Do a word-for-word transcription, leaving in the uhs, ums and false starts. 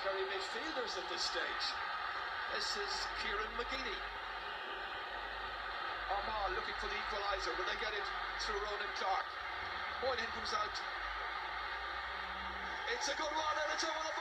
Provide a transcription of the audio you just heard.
Kerry midfielders at this stage. This is Kieran McGeady. Armagh looking for the equaliser. Will they get it through Ronan Clark? Moynihan comes out. It's a good one, and it's over the